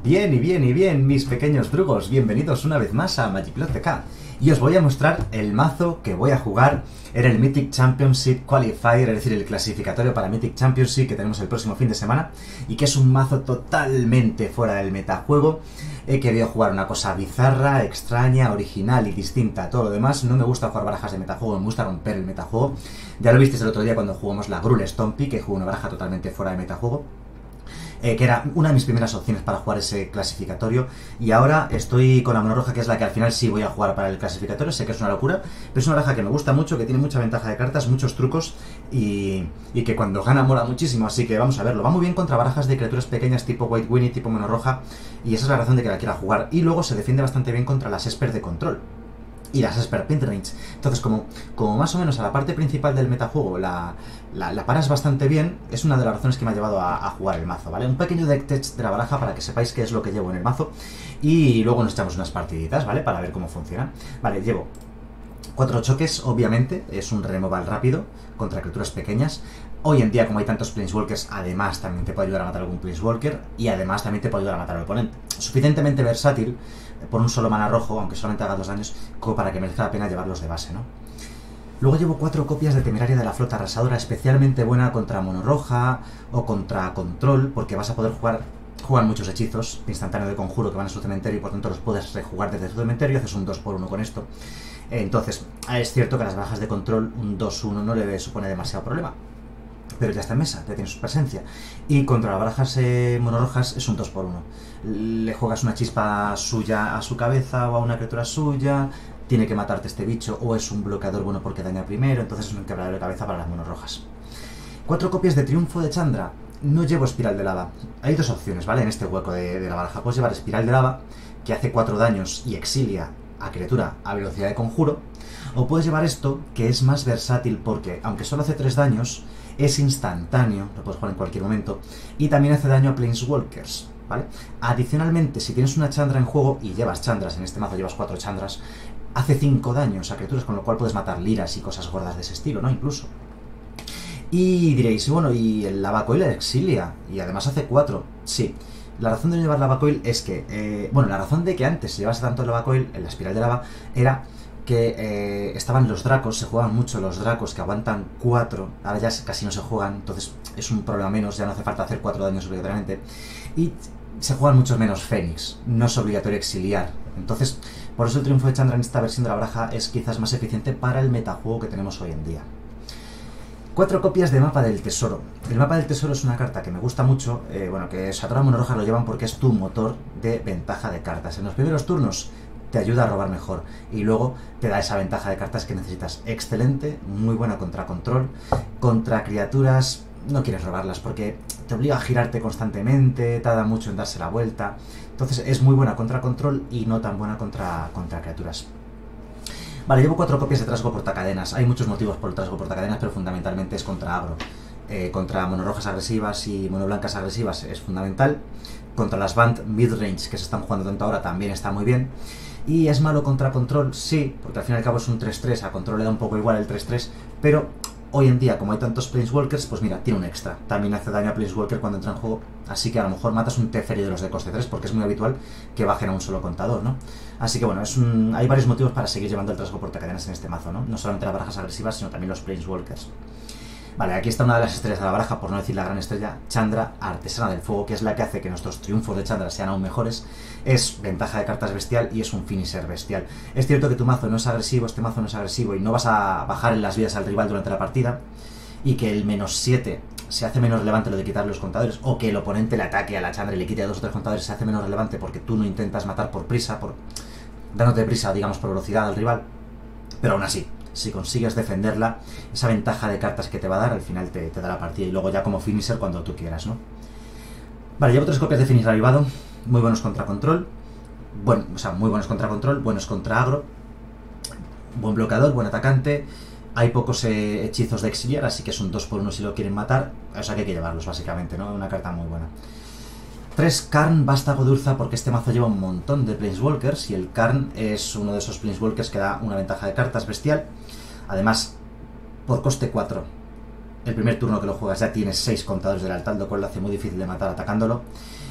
Bien y bien y bien, mis pequeños drugos, bienvenidos una vez más a Magiclot TK. Y os voy a mostrar el mazo que voy a jugar en el Mythic Championship Qualifier, es decir, el clasificatorio para Mythic Championship que tenemos el próximo fin de semana, y que es un mazo totalmente fuera del metajuego. He querido jugar una cosa bizarra, extraña, original y distinta a todo lo demás. No me gusta jugar barajas de metajuego, me gusta romper el metajuego. Ya lo visteis el otro día cuando jugamos la Grul Stompy, que jugué una baraja totalmente fuera de metajuego. Que era una de mis primeras opciones para jugar ese clasificatorio, y ahora estoy con la mono roja, que es la que al final sí voy a jugar para el clasificatorio. Sé que es una locura, pero es una baraja que me gusta mucho, que tiene mucha ventaja de cartas, muchos trucos y que cuando gana mola muchísimo, así que vamos a verlo. Va muy bien contra barajas de criaturas pequeñas tipo White Winnie, tipo mono roja, y esa es la razón de que la quiera jugar. Y luego se defiende bastante bien contra las Esper de control y las Esper Midrange. Entonces, como más o menos a la parte principal del metajuego la paras bastante bien, es una de las razones que me ha llevado a jugar el mazo, ¿vale? Un pequeño deck test de la baraja para que sepáis qué es lo que llevo en el mazo, y luego nos echamos unas partiditas, ¿vale? Para ver cómo funciona. Vale, llevo 4 choques, obviamente, es un removal rápido contra criaturas pequeñas. Hoy en día, como hay tantos Planeswalkers, además también te puede ayudar a matar algún Planeswalker, y además también te puede ayudar a matar al oponente. Suficientemente versátil por un solo mana rojo, aunque solamente haga 2 daños, como para que merezca la pena llevarlos de base, ¿no? Luego llevo 4 copias de Temeraria de la Flota Arrasadora, especialmente buena contra mono roja o contra control, porque vas a poder jugar muchos hechizos de instantáneo de conjuro que van a su cementerio, y por tanto los puedes rejugar desde tu cementerio, y haces un 2x1 con esto. Entonces, es cierto que a las barajas de control un 2-1 no le supone demasiado problema, pero ya está en mesa, ya tiene su presencia. Y contra las barajas monorrojas es un 2x1. Le juegas una chispa suya a su cabeza o a una criatura suya, tiene que matarte este bicho, o es un bloqueador bueno porque daña primero, entonces es un quebradero de cabeza para las monorrojas. 4 copias de Triunfo de Chandra. No llevo Espiral de Lava. Hay 2 opciones, ¿vale? En este hueco de la baraja. Puedes llevar Espiral de Lava, que hace 4 daños y exilia a criatura a velocidad de conjuro, o puedes llevar esto, que es más versátil porque, aunque solo hace 3 daños, es instantáneo, lo puedes jugar en cualquier momento, y también hace daño a Planeswalkers, ¿vale? Adicionalmente, si tienes una Chandra en juego, y llevas Chandras, en este mazo llevas 4 Chandras, hace 5 daños a criaturas, con lo cual puedes matar liras y cosas gordas de ese estilo, ¿no? Incluso. Y diréis, bueno, y el Lavacoil exilia, y además hace 4. Sí, la razón de no llevar Lavacoil es que, la razón de que antes se llevase tanto el Lavacoil en la Espiral de Lava era que estaban los Dracos, se juegan mucho los Dracos que aguantan 4, ahora ya casi no se juegan, entonces es un problema menos, ya no hace falta hacer 4 daños obligatoriamente, y se juegan muchos menos Fénix, no es obligatorio exiliar. Entonces, por eso el Triunfo de Chandra en esta versión de la baraja es quizás más eficiente para el metajuego que tenemos hoy en día. 4 copias de Mapa del Tesoro. El Mapa del Tesoro es una carta que me gusta mucho, que Satora Mono Roja lo llevan porque es tu motor de ventaja de cartas. En los primeros turnos te ayuda a robar mejor, y luego te da esa ventaja de cartas que necesitas. Excelente, muy buena contra control, contra criaturas no quieres robarlas porque te obliga a girarte constantemente, tarda mucho en darse la vuelta, entonces es muy buena contra control y no tan buena contra criaturas. Vale, llevo 4 copias de Trasgo Portacadenas. Hay muchos motivos por el Trasgo Portacadenas, pero fundamentalmente es contra agro. Contra monorrojas agresivas y monoblancas agresivas es fundamental. Contra las Band Midrange, que se están jugando tanto ahora, también está muy bien. Y es malo contra control, sí, porque al fin y al cabo es un 3-3, a control le da un poco igual el 3-3, pero hoy en día, como hay tantos Planeswalkers, pues mira, tiene un extra. También hace daño a Planeswalker cuando entra en juego, así que a lo mejor matas un Teferi de los de coste 3, porque es muy habitual que bajen a un solo contador, ¿no? Así que bueno, hay varios motivos para seguir llevando el Trasgo Portacadenas en este mazo, ¿no? No solamente las barajas agresivas, sino también los Planeswalkers. Vale, aquí está una de las estrellas de la baraja, por no decir la gran estrella, Chandra, Artesana del Fuego, que es la que hace que nuestros triunfos de Chandra sean aún mejores. Es ventaja de cartas bestial y es un finisher bestial. Es cierto que tu mazo no es agresivo, este mazo no es agresivo, y no vas a bajar en las vidas al rival durante la partida, y que el -7 se hace menos relevante lo de quitar los contadores, o que el oponente le ataque a la Chandra y le quite 2 o 3 contadores, se hace menos relevante porque tú no intentas matar por prisa, dándote prisa, digamos, por velocidad al rival, pero aún así, si consigues defenderla, esa ventaja de cartas que te va a dar, al final te da la partida, y luego ya como finisher cuando tú quieras, ¿no? Vale, llevo 3 copias de Finis Avivado, muy buenos contra control, muy buenos contra control, buenos contra agro, buen bloqueador, buen atacante. Hay pocos hechizos de exiliar, así que es un 2x1 si lo quieren matar, o sea que hay que llevarlos básicamente, ¿no? Una carta muy buena. 3 Karn Vástago de Urza, porque este mazo lleva un montón de Planeswalkers, y el Karn es uno de esos Planeswalkers que da una ventaja de cartas bestial. Además, por coste 4, el primer turno que lo juegas ya tienes 6 contadores de lealtad, lo cual lo hace muy difícil de matar atacándolo.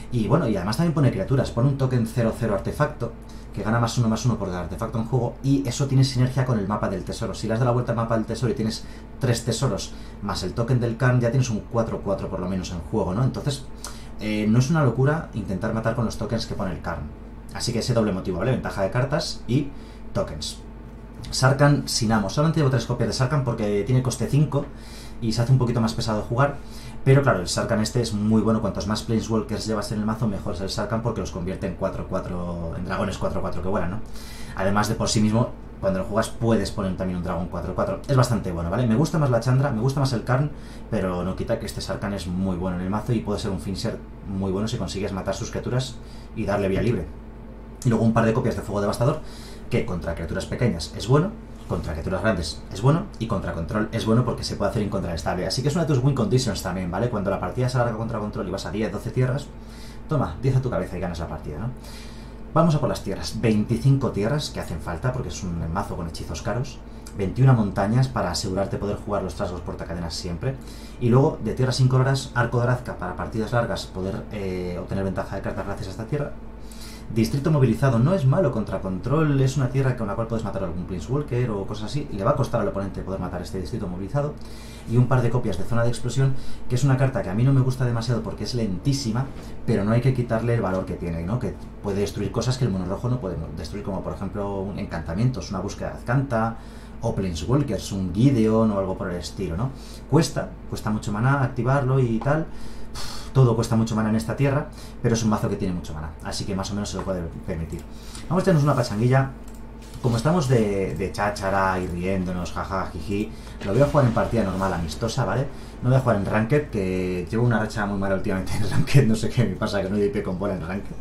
Y bueno, y además también pone criaturas. Pone un token 0/0 artefacto, que gana +1/+1 por cada artefacto en juego, y eso tiene sinergia con el mapa del tesoro. Si le has dado la vuelta al mapa del tesoro y tienes 3 tesoros más el token del Karn, ya tienes un 4/4 por lo menos en juego, ¿no? Entonces, no es una locura intentar matar con los tokens que pone el Karn. Así que ese doble motivo, ¿vale? Ventaja de cartas y tokens. Sarkhan sin amo. Solamente llevo 3 copias de Sarkhan porque tiene coste 5 y se hace un poquito más pesado de jugar. Pero claro, el Sarkhan este es muy bueno. Cuantos más Planeswalkers llevas en el mazo, mejor es el Sarkhan porque los convierte en 4/4, en dragones 4/4 que vuelan, ¿no? Además de por sí mismo, cuando lo juegas puedes poner también un dragón 4/4. Es bastante bueno, ¿vale? Me gusta más la Chandra, me gusta más el Karn, pero no quita que este Sarkhan es muy bueno en el mazo y puede ser un finisher muy bueno si consigues matar sus criaturas y darle vía libre. Y luego un par de copias de Fuego Devastador, que contra criaturas pequeñas es bueno, contra criaturas grandes es bueno, y contra control es bueno porque se puede hacer incontrarestable. Así que es una de tus win conditions también, ¿vale? Cuando la partida se alarga contra control y vas a 10, 12 tierras, toma, 10 a tu cabeza y ganas la partida, ¿no? Vamos a por las tierras. 25 tierras que hacen falta porque es un mazo con hechizos caros. 21 montañas para asegurarte poder jugar los trasgos portacadenas siempre. Y luego, de tierras incoloras, Arco de Arazka para partidas largas, poder obtener ventaja de cartas gracias a esta tierra. Distrito movilizado no es malo contra control, es una tierra con la cual puedes matar a algún Planeswalker o cosas así, y le va a costar al oponente poder matar este distrito movilizado. Y un par de copias de Zona de Explosión, que es una carta que a mí no me gusta demasiado porque es lentísima, pero no hay que quitarle el valor que tiene, ¿no? Que puede destruir cosas que el mono rojo no puede destruir, como por ejemplo encantamientos, una búsqueda de Azcanta, o Planeswalkers, un Gideon o algo por el estilo, ¿no? Cuesta mucho maná activarlo y tal. Todo cuesta mucho mana en esta tierra, pero es un mazo que tiene mucho mana, así que más o menos se lo puede permitir. Vamos a tenernos una pachanguilla. Como estamos de cháchara y riéndonos, jaja, jiji, lo voy a jugar en partida normal, amistosa, ¿vale? No voy a jugar en Ranked, que llevo una racha muy mala últimamente en Ranked, no sé qué me pasa, que no IP con bola en Ranked.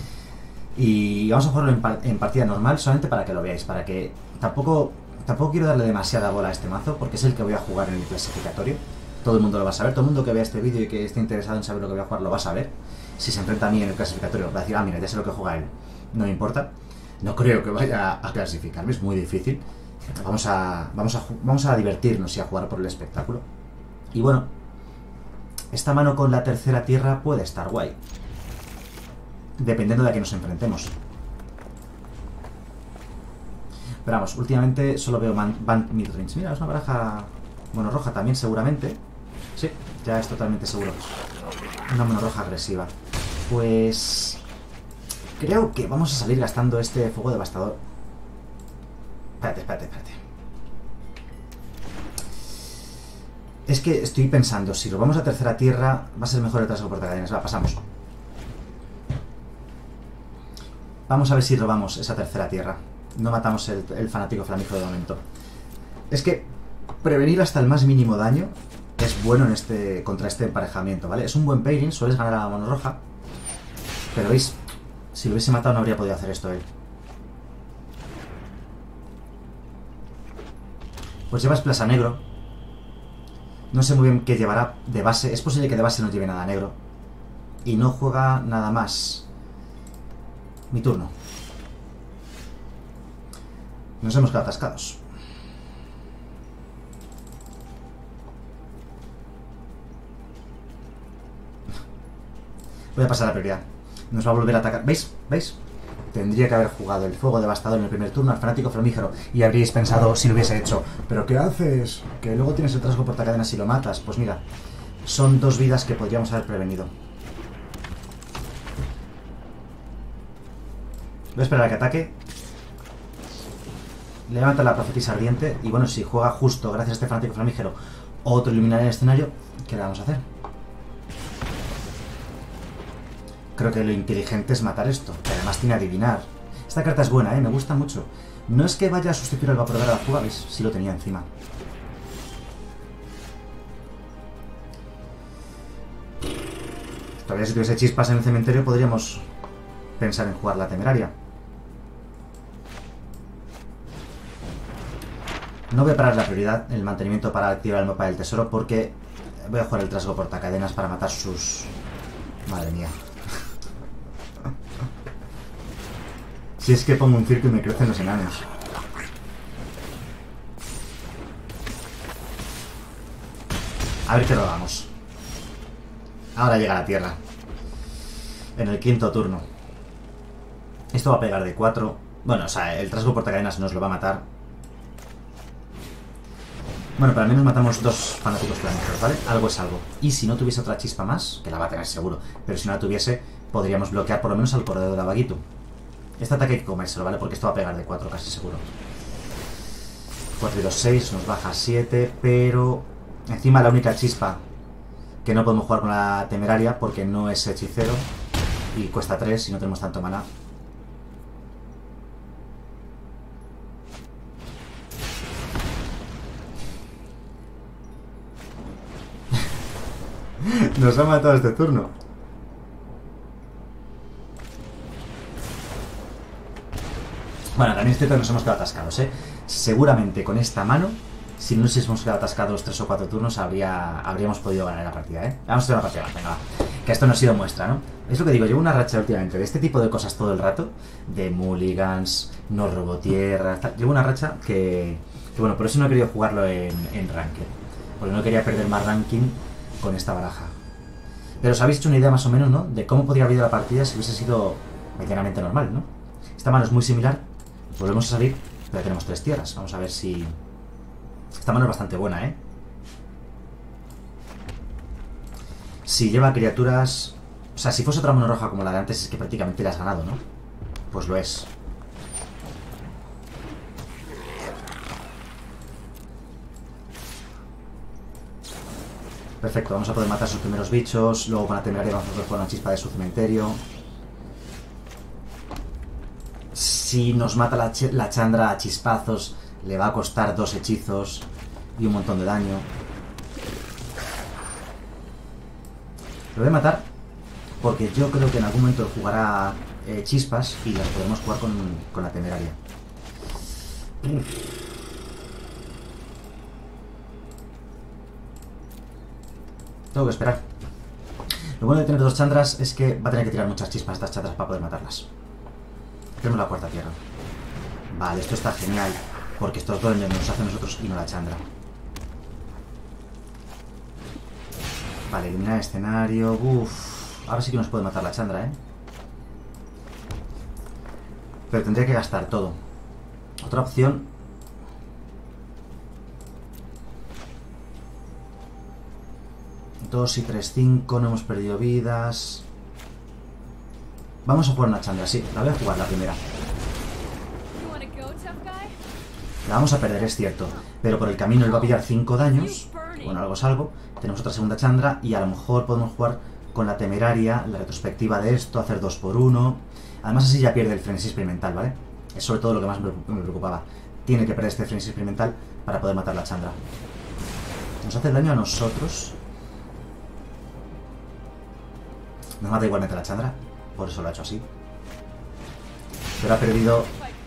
Y vamos a jugarlo en partida normal, solamente para que lo veáis, para que tampoco quiero darle demasiada bola a este mazo, porque es el que voy a jugar en el clasificatorio. Todo el mundo lo va a saber, todo el mundo que vea este vídeo y que esté interesado en saber lo que voy a jugar lo va a saber. Si se enfrenta a mí en el clasificatorio va a decir, ah, mira, ya sé lo que juega él, no me importa. No creo que vaya a clasificarme, es muy difícil. Vamos a divertirnos y a jugar por el espectáculo. Y bueno, esta mano con la tercera tierra puede estar guay, dependiendo de a qué nos enfrentemos. Pero vamos, últimamente solo veo Band Midrange. Mira, es una baraja mono roja también seguramente. Sí, ya es totalmente seguro. Una mono roja agresiva. Pues creo que vamos a salir gastando este Fuego Devastador. Espérate. Es que estoy pensando, si robamos a tercera tierra, va a ser mejor el trasgo portacadenas. Va, pasamos. Vamos a ver si robamos esa tercera tierra. No matamos el fanático flamígero de momento. Es que prevenir hasta el más mínimo daño es bueno en contra este emparejamiento, ¿vale? Es un buen pairing, sueles ganar a la mano roja. Pero veis, si lo hubiese matado no habría podido hacer esto él. Pues llevas plaza negro. No sé muy bien qué llevará de base. Es posible que de base no lleve nada negro. Y no juega nada más. Mi turno. Nos hemos quedado atascados. Voy a pasar la prioridad. Nos va a volver a atacar. ¿Veis? ¿Veis? Tendría que haber jugado el Fuego Devastador en el primer turno al fanático flamígero y habríais pensado si lo hubiese hecho. ¿Pero qué haces? Que luego tienes el trasgo portacadenas y lo matas. Pues mira, son 2 vidas que podríamos haber prevenido. Voy a esperar a que ataque. Levanta la profetisa ardiente. Y bueno, si juega justo gracias a este fanático flamígero otro iluminar en el escenario, ¿qué le vamos a hacer? Creo que lo inteligente es matar esto, que además tiene adivinar. Esta carta es buena, me gusta mucho. No es que vaya a sustituir al vaporador a la fuga, ¿veis? Sí lo tenía encima. Todavía si tuviese chispas en el cementerio podríamos pensar en jugar la temeraria. No voy a parar la prioridad, el mantenimiento para activar el mapa del tesoro, porque voy a jugar el trasgo portacadenas para matar sus... Madre mía. Si es que pongo un circo y me crecen los enanos. A ver qué robamos. Ahora llega la tierra. en el quinto turno. Esto va a pegar de 4. Bueno, o sea, el trasgo portacadenas nos lo va a matar. Bueno, pero al menos matamos 2 fanáticos planeteros, ¿vale? Algo es algo. Y si no tuviese otra chispa más, que la va a tener seguro, pero si no la tuviese, podríamos bloquear por lo menos al corredor de la Baguito. Este ataque hay que comérselo, ¿vale? Porque esto va a pegar de 4 casi seguro. 4 y 2, 6, nos baja 7, pero... Encima la única chispa que no podemos jugar con la temeraria porque no es hechicero y cuesta 3 y no tenemos tanto maná. Nos ha matado este turno. Bueno, también es cierto que nos hemos quedado atascados, ¿eh? Seguramente con esta mano, si no nos hubiésemos quedado atascados 3 o 4 turnos, habríamos podido ganar la partida, ¿eh? Vamos a hacer una partida más, venga, va. Que esto no ha sido muestra, ¿no? Es lo que digo, llevo una racha últimamente de este tipo de cosas todo el rato, de mulligans, no robo tierra, tal. Llevo una racha que bueno, por eso no he querido jugarlo en Ranked, porque no quería perder más ranking con esta baraja. Pero os habéis hecho una idea más o menos, ¿no? De cómo podría haber ido la partida si hubiese sido medianamente normal, ¿no? Esta mano es muy similar, volvemos a salir, pero tenemos 3 tierras. Vamos a ver si... Esta mano es bastante buena, ¿eh? Si lleva criaturas... O sea, si fuese otra mano roja como la de antes, es que prácticamente la has ganado, ¿no? Pues lo es. Perfecto, vamos a poder matar sus primeros bichos. Luego con la temeraria vamos a poder jugar una chispa de su cementerio. Si nos mata la Chandra a chispazos, le va a costar 2 hechizos y un montón de daño. Lo voy a matar porque yo creo que en algún momento jugará chispas y las podemos jugar con la temeraria. Tengo que esperar. Lo bueno de tener 2 Chandras es que va a tener que tirar muchas chispas estas Chandras para poder matarlas. Tenemos la cuarta tierra. Vale, esto está genial, porque estos duendes nos hacen nosotros y no la Chandra. Vale, eliminar escenario. Uff, ahora sí que nos puede matar la Chandra, ¿eh? Pero tendría que gastar todo. Otra opción... 2 y 3, 5, no hemos perdido vidas. Vamos a jugar una Chandra, sí, la voy a jugar la primera. La vamos a perder, es cierto, pero por el camino él va a pillar 5 daños. Bueno, algo es algo. Tenemos otra segunda Chandra y a lo mejor podemos jugar con la temeraria, la retrospectiva de esto, hacer 2 por 1. Además así ya pierde el frenesí experimental, ¿vale? Es sobre todo lo que más me preocupaba. Tiene que perder este frenesí experimental para poder matar la Chandra. Nos hace daño a nosotros. Nos mata igualmente la Chandra, por eso lo ha hecho así. Pero ha perdido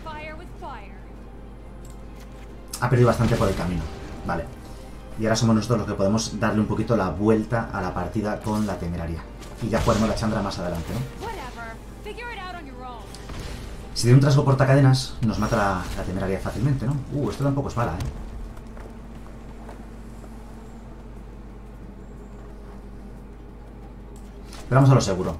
bastante por el camino. Vale. Y ahora somos nosotros los que podemos darle un poquito la vuelta a la partida con la temeraria. Y ya jugaremos la Chandra más adelante, ¿no? Si tiene un trasgo portacadenas, nos mata la temeraria fácilmente, ¿no? Esto tampoco es mala, ¿eh? Pero vamos a lo seguro.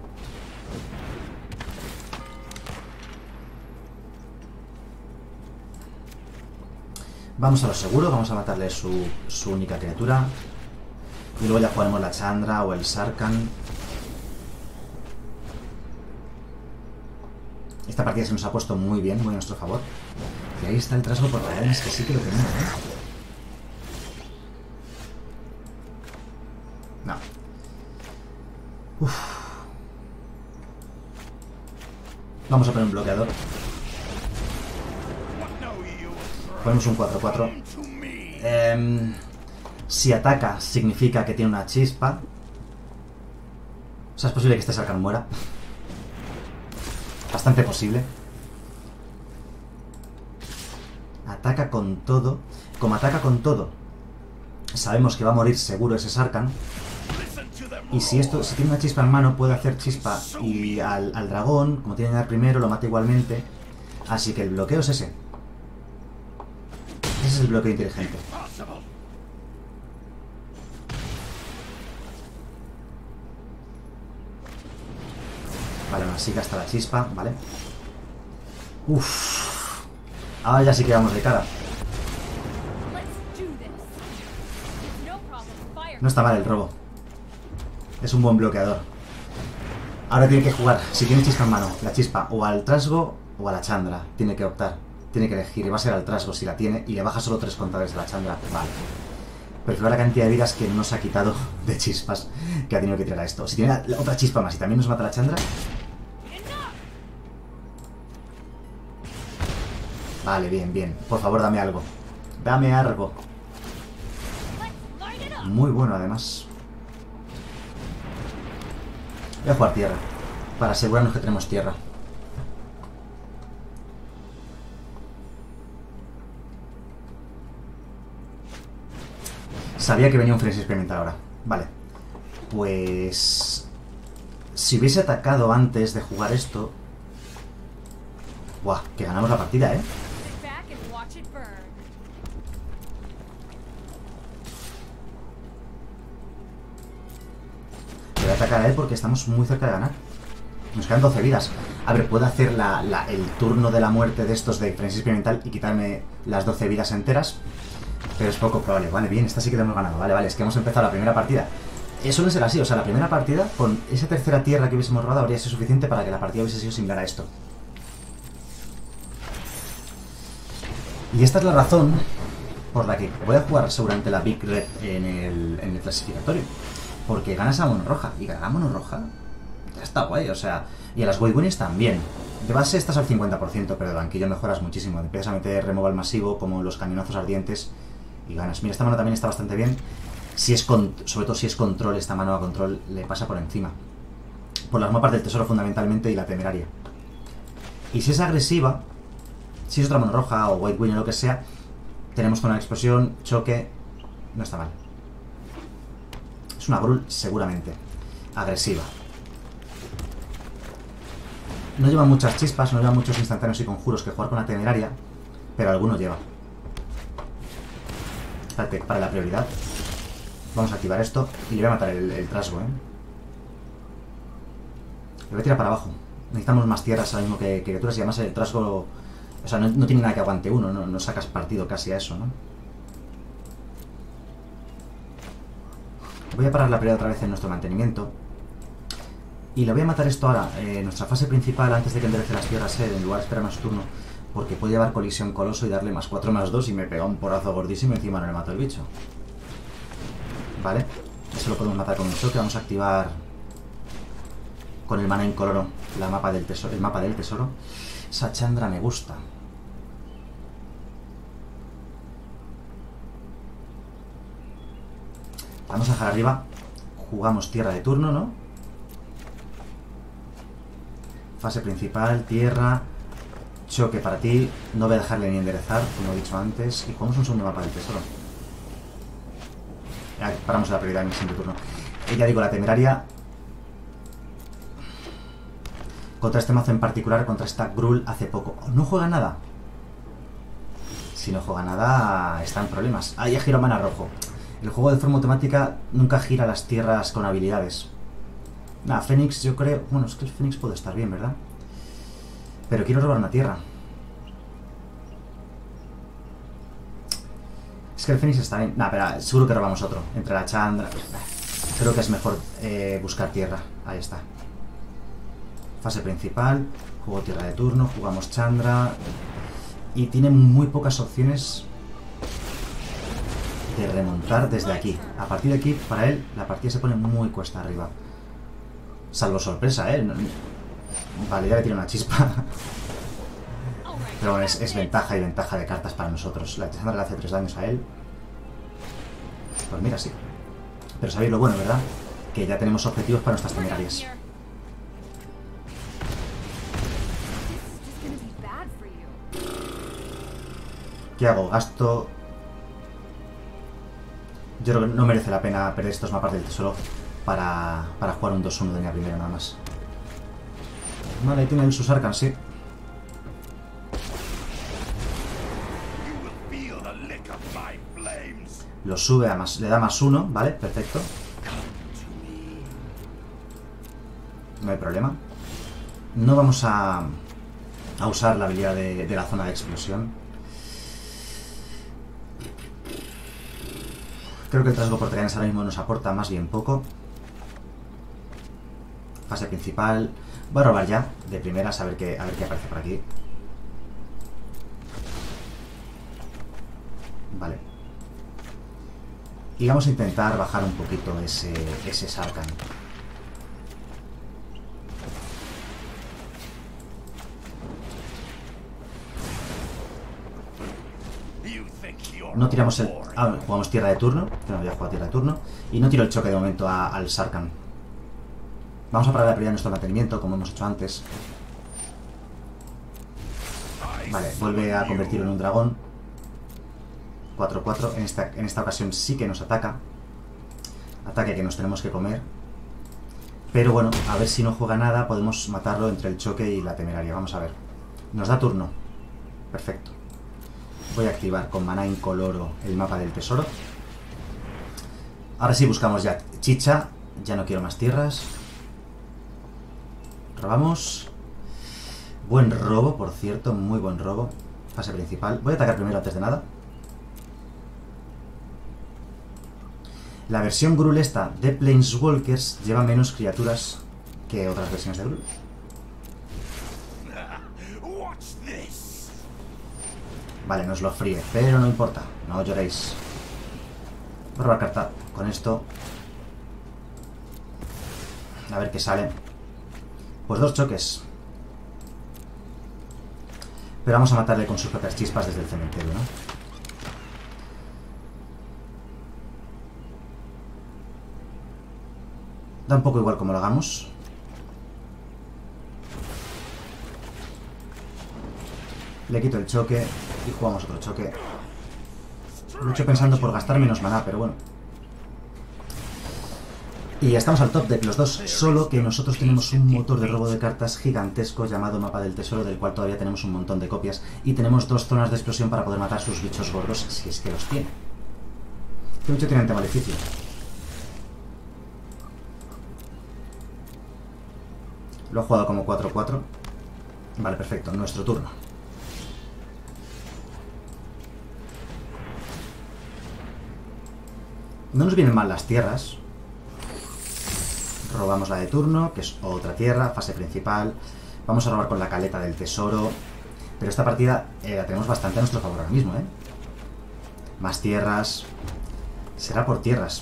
Vamos a lo seguro, vamos a matarle su única criatura. Y luego ya jugaremos la Chandra o el Sarkhan. Esta partida se nos ha puesto muy bien, muy a nuestro favor. Y ahí está el trasgo por cadenas, que sí que lo tenemos, ¿eh? No. Vamos a poner un bloqueador. Ponemos un 4-4. Si ataca, significa que tiene una chispa. O sea, es posible que este Sarkhan muera. Bastante posible. Ataca con todo. Como ataca con todo, sabemos que va a morir seguro ese Sarkhan. Y si tiene una chispa en mano, puede hacer chispa y al dragón, como tiene que dar primero, lo mata igualmente. Así que el bloqueo es ese. Ese es el bloqueo inteligente. Vale, aún así gasta la chispa, vale. Uff. Ahora ya sí que vamos de cara. No está mal el robo. Es un buen bloqueador. Ahora tiene que jugar, si tiene chispa en mano, la chispa o al trasgo o a la chandra. Tiene que optar, tiene que elegir. Y va a ser al trasgo si la tiene y le baja solo 3 contadores de la chandra. Vale. Pero fíjate la cantidad de vidas que nos ha quitado de chispas que ha tenido que tirar a esto. Si tiene otra chispa más y también nos mata la chandra. Vale, bien, bien. Por favor, dame algo. Dame algo. Muy bueno, además. Voy a jugar tierra. Para asegurarnos que tenemos tierra. Sabía que venía un frenesí experimental ahora. Vale. Pues... si hubiese atacado antes de jugar esto... ¡Buah! Que ganamos la partida, ¿eh? Voy a atacar a él porque estamos muy cerca de ganar. Nos quedan 12 vidas. A ver, puedo hacer el turno de la muerte de estos de frenesí experimental y quitarme las 12 vidas enteras. Pero es poco probable. Vale, bien, esta sí que la hemos ganado. Vale, vale, es que hemos empezado la primera partida. Suele ser así, o sea, la primera partida, con esa tercera tierra que hubiésemos robado, habría sido suficiente para que la partida hubiese sido similar a esto. Y esta es la razón por la que voy a jugar seguramente la Big Red en el clasificatorio. Porque ganas a mono roja. Y ganar a mono roja ya está guay, o sea... Y a las White Winners también. De base estás al 50%, pero de banquillo mejoras muchísimo. Empiezas a meter removal masivo, como los cañonazos ardientes, y ganas. Mira, esta mano también está bastante bien. Si es sobre todo si es control, esta mano a control le pasa por encima. Por las mapas del tesoro fundamentalmente y la temeraria. Y si es agresiva, si es otra mano roja o White Winner o lo que sea, tenemos con una explosión, choque... No está mal. Es una Gruul seguramente. Agresiva. No lleva muchas chispas, no lleva muchos instantáneos y conjuros que jugar con la temeraria, pero alguno lleva. Espérate, para la prioridad. Vamos a activar esto y le voy a matar el trasgo, ¿eh? Le voy a tirar para abajo. Necesitamos más tierras ahora mismo que criaturas y además el trasgo... O sea, no tiene nada que aguante uno, no sacas partido casi a eso, ¿no? Voy a parar la prioridad otra vez en nuestro mantenimiento. Y le voy a matar esto ahora, nuestra fase principal, antes de que enderece las tierras, en lugar de esperar más turno, porque puede llevar colisión coloso y darle más 4, más 2 y me pega un porazo gordísimo y encima no le mato el bicho. Vale, eso lo podemos matar con un choque. Vamos a activar con el mana incoloro el mapa del tesoro. Esa chandra me gusta. Vamos a dejar arriba. Jugamos tierra de turno, ¿no? Fase principal, tierra, choque para ti. No voy a dejarle ni enderezar, como he dicho antes. Y jugamos un segundo mapa del tesoro. Ya paramos la prioridad en el siguiente turno. Ya digo, la temeraria contra este mazo en particular, contra esta Gruul, hace poco. ¿No juega nada? Si no juega nada, está en problemas. Ahí ha girado mana rojo. El juego de forma automática nunca gira las tierras con habilidades. Nada, Fénix yo creo... Bueno, es que el Fénix puede estar bien, ¿verdad? Pero quiero robar una tierra. Es que el Fénix está bien. Nada, pero seguro que robamos otro. Entre la chandra... Creo que es mejor buscar tierra. Ahí está. Fase principal. Juego tierra de turno. Jugamos chandra. Y tiene muy pocas opciones de remontar desde aquí. A partir de aquí, para él, la partida se pone muy cuesta arriba. Salvo sorpresa, ¿eh? Vale, ya le tiro una chispa. Pero bueno, es ventaja y ventaja de cartas para nosotros. La chandra le hace 3 daños a él. Pues mira, sí. Pero sabéis lo bueno, ¿verdad? Que ya tenemos objetivos para nuestras temerarias. ¿Qué hago? Gasto... Yo creo que no merece la pena perder estos mapas del tesoro para jugar un 2-1 de línea primera nada más. Vale, ahí tiene el Susarcan, sí. Lo sube a más, le da +1, vale, perfecto. No hay problema. No vamos a usar la habilidad de la zona de explosión. Creo que el trasgo por tiranes ahora mismo nos aporta más bien poco. Fase principal. Voy a robar ya, de primeras, a ver qué aparece por aquí. Vale. Y vamos a intentar bajar un poquito ese Sarkhan. No tiramos el... Ah, jugamos tierra de turno. Que no voy a jugar tierra de turno. Y no tiro el choque de momento al Sarkhan. Vamos a parar la prioridad de nuestro mantenimiento, como hemos hecho antes. Vale, vuelve a convertirlo en un dragón. 4-4. En esta ocasión sí que nos ataca. Ataque que nos tenemos que comer. Pero bueno, a ver si no juega nada. Podemos matarlo entre el choque y la temeraria. Vamos a ver. Nos da turno. Perfecto. Voy a activar con maná incoloro el mapa del tesoro. Ahora sí buscamos ya chicha. Ya no quiero más tierras. Robamos. Buen robo, por cierto. Muy buen robo. Fase principal. Voy a atacar primero antes de nada. La versión Gruul esta de Planeswalkers lleva menos criaturas que otras versiones de Gruul. Vale, nos lo fríe, pero no importa. No lloréis. Voy a robar carta con esto. A ver qué sale. Pues 2 choques. Pero vamos a matarle con sus propias chispas desde el cementerio, ¿no? Da un poco igual como lo hagamos. Le quito el choque y jugamos otro choque. Lo he hecho pensando por gastar menos maná, pero bueno. Y ya estamos al top de los dos, solo que nosotros tenemos un motor de robo de cartas gigantesco llamado Mapa del Tesoro, del cual todavía tenemos un montón de copias, y tenemos 2 zonas de explosión para poder matar sus bichos gordos, si es que los tiene. ¿Qué bicho tiene antemaleficio? Lo ha jugado como 4-4. Vale, perfecto, nuestro turno. No nos vienen mal las tierras. Robamos la de turno, que es otra tierra, fase principal. Vamos a robar con la caleta del tesoro. Pero esta partida la tenemos bastante a nuestro favor ahora mismo, ¿eh? Más tierras. Será por tierras.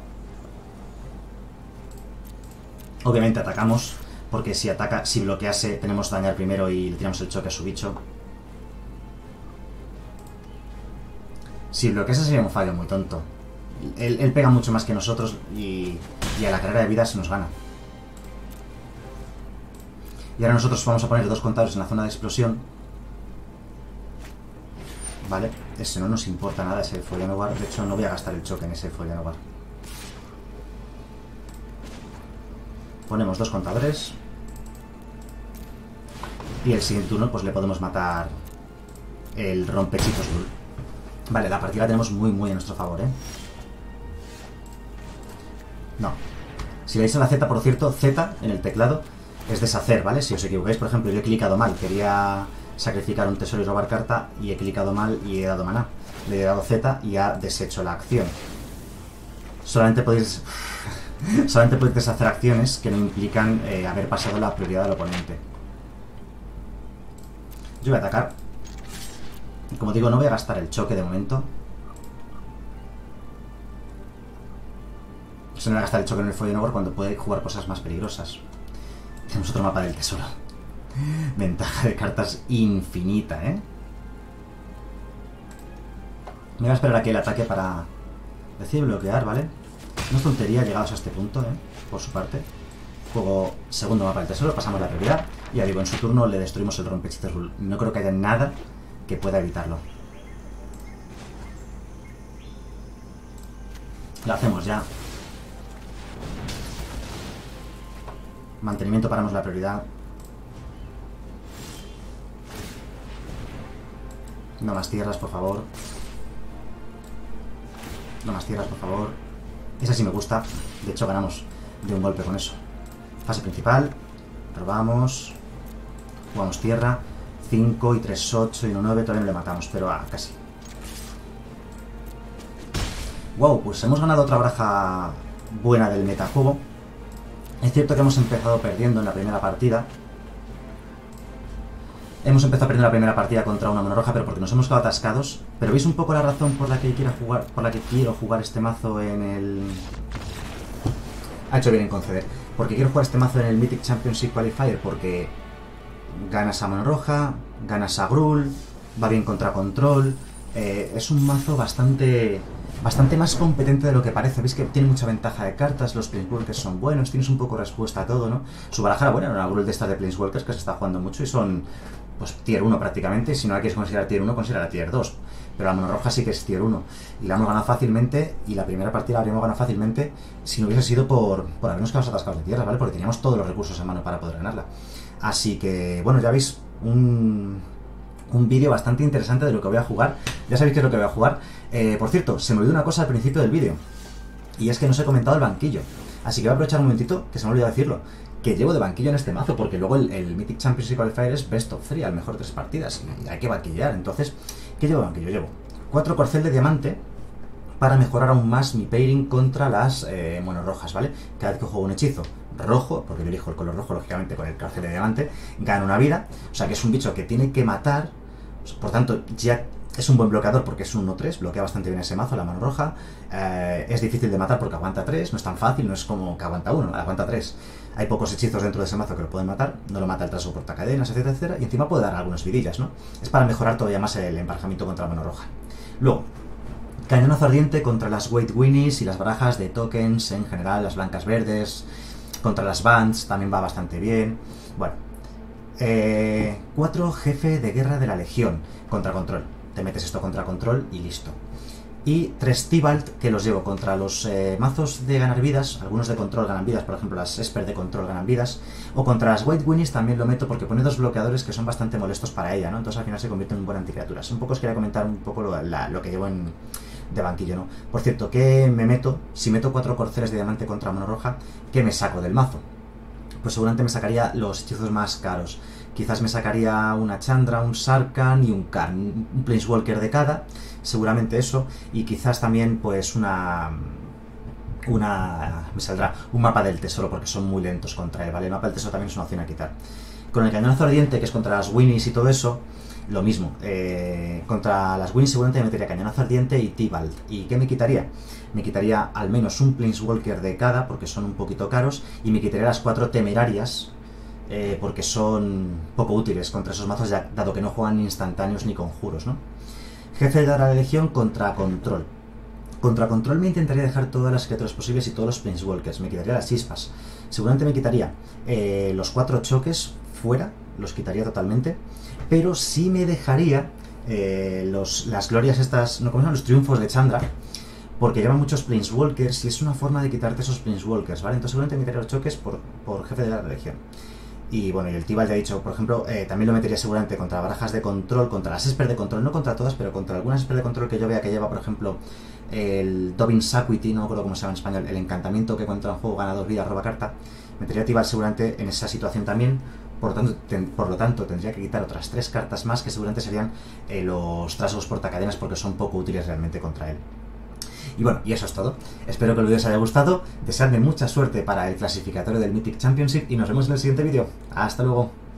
Obviamente atacamos, porque si ataca, si bloquease, tenemos que dañar primero y le tiramos el choque a su bicho. Si bloquease sería un fallo muy tonto. Él pega mucho más que nosotros y a la carrera de vida se nos gana. Y ahora nosotros vamos a poner 2 contadores en la zona de explosión. Vale, ese no nos importa nada, ese Follow. De hecho no voy a gastar el choque en ese Follow. Ponemos 2 contadores. Y el siguiente turno pues le podemos matar el rompechizos. Vale, la partida la tenemos muy a nuestro favor, ¿eh? No. Si le dais a la Z, por cierto, Z en el teclado es deshacer, ¿vale? Si os equivocáis, por ejemplo, yo he clicado mal, quería sacrificar un tesoro y robar carta y he clicado mal y he dado maná. Le he dado Z y ha deshecho la acción. Solamente podéis deshacer acciones que no implican haber pasado la prioridad del oponente. Yo voy a atacar. Y como digo, no voy a gastar el choque de momento. Se me va a gastar el choque en el Follow cuando puede jugar cosas más peligrosas. Tenemos otro mapa del tesoro. Ventaja de cartas infinita, ¿eh? Me voy a esperar a que él ataque para decide bloquear, ¿vale? No es tontería llegados a este punto, ¿eh? Por su parte. Juego segundo mapa del tesoro, pasamos la prioridad. Y ya digo, en su turno le destruimos el rompechizos. No creo que haya nada que pueda evitarlo. Lo hacemos ya. Mantenimiento, paramos la prioridad. No más tierras, por favor. No más tierras, por favor. Esa sí me gusta. De hecho, ganamos de un golpe con eso. Fase principal. Robamos. Jugamos tierra, 5 y 3, 8 y 1, 9, todavía no le matamos, pero casi. Wow, pues hemos ganado otra baraja buena del metajuego. Es cierto que hemos empezado perdiendo en la primera partida. Hemos empezado perdiendo la primera partida contra una mono roja, pero porque nos hemos quedado atascados. Pero veis un poco la razón por la que quiero jugar este mazo en el... Ha hecho bien en conceder. Porque quiero jugar este mazo en el Mythic Championship Qualifier, porque ganas a mono roja, ganas a Gruul, va bien contra control. Es un mazo bastante más competente de lo que parece. Veis que tiene mucha ventaja de cartas, los Planeswalkers son buenos, tienes un poco respuesta a todo, ¿no? Su baraja era buena, era una Gruul de estas de Planeswalkers que se está jugando mucho y son, pues, tier 1 prácticamente. Si no la quieres considerar tier 1, considera tier 2. Pero la mono roja sí que es tier 1. Y la hemos ganado fácilmente, y la primera partida la habríamos ganado fácilmente si no hubiese sido por habernos quedado atascados de tierra, ¿vale? Porque teníamos todos los recursos en mano para poder ganarla. Así que, bueno, ya veis un vídeo bastante interesante de lo que voy a jugar. Ya sabéis qué es lo que voy a jugar. Por cierto, se me olvidó una cosa al principio del vídeo, y es que no os he comentado el banquillo. Así que voy a aprovechar un momentito, que se me ha olvidado decirlo, que llevo de banquillo en este mazo, porque luego el Mythic Championship Qualifier es Best of 3, al mejor 3 partidas, y hay que banquillar. Entonces, ¿qué llevo de banquillo? Llevo 4 corcel de diamante para mejorar aún más mi pairing contra las mono rojas, ¿vale? Cada vez que juego un hechizo rojo, porque yo elijo el color rojo, lógicamente, con el corcel de diamante, gano una vida. O sea que es un bicho que tiene que matar. Por tanto, ya es un buen bloqueador porque es un 1-3, bloquea bastante bien ese mazo, la mano roja. Es difícil de matar porque aguanta 3, no es tan fácil, no es como que aguanta 1, aguanta 3. Hay pocos hechizos dentro de ese mazo que lo pueden matar, no lo mata el trazo portacadenas, etcétera, etcétera, y encima puede dar algunas vidillas, ¿no? Es para mejorar todavía más el emparejamiento contra la mano roja. Luego, cañonazo ardiente contra las White Winnies y las barajas de tokens en general, las blancas verdes, contra las bands también va bastante bien. Bueno, 4 jefe de guerra de la legión contra control. Te metes esto contra control y listo. Y 3 Tibalt que los llevo contra los mazos de ganar vidas. Algunos de control ganan vidas, por ejemplo las Esper de control ganan vidas. O contra las White Winnies también lo meto porque pone 2 bloqueadores que son bastante molestos para ella, ¿no? Entonces al final se convierte en un buen anticriaturas. Un poco os quería comentar un poco lo que llevo de banquillo, ¿no? Por cierto, ¿qué me meto? Si meto 4 corceles de diamante contra mono roja, ¿qué me saco del mazo? Pues seguramente me sacaría los hechizos más caros. Quizás me sacaría una Chandra, un Sarkhan y un Karn, un Planeswalker de cada, seguramente eso, y quizás también pues me saldrá un mapa del tesoro porque son muy lentos contra él, ¿vale? El mapa del tesoro también es una opción a quitar. Con el cañonazo ardiente, que es contra las Winnies y todo eso, lo mismo. Contra las Winnies seguramente me metería cañonazo ardiente y Tibalt. ¿Y qué me quitaría? Me quitaría al menos un Planeswalker de cada, porque son un poquito caros, y me quitaría las 4 temerarias, porque son poco útiles contra esos mazos, ya, dado que no juegan ni instantáneos ni conjuros, ¿no? Jefe de la legión contra control. Contra control me intentaría dejar todas las criaturas posibles y todos los Planeswalkers. Me quitaría las chispas. Seguramente me quitaría los 4 choques fuera, los quitaría totalmente, pero sí me dejaría las glorias estas, no como son los triunfos de Chandra, porque llevan muchos Planeswalkers y es una forma de quitarte esos Planeswalkers, ¿vale? Entonces seguramente me quitaría los choques por jefe de la legión. Y bueno, y el Tibalt ya he dicho, por ejemplo, también lo metería seguramente contra barajas de control, contra las Esper de control, no contra todas, pero contra algunas Esper de control que yo vea que lleva, por ejemplo, el Dobbin Saquity, no me acuerdo cómo se llama en español, el encantamiento que contra un juego gana 2 vidas, roba carta. Metería a Tibalt seguramente en esa situación también. Por lo tanto, tendría que quitar otras 3 cartas más que seguramente serían los trazos portacadenas, porque son poco útiles realmente contra él. Y bueno, y eso es todo. Espero que el vídeo os haya gustado. Deseadme mucha suerte para el clasificatorio del Mythic Championship y nos vemos en el siguiente vídeo. ¡Hasta luego!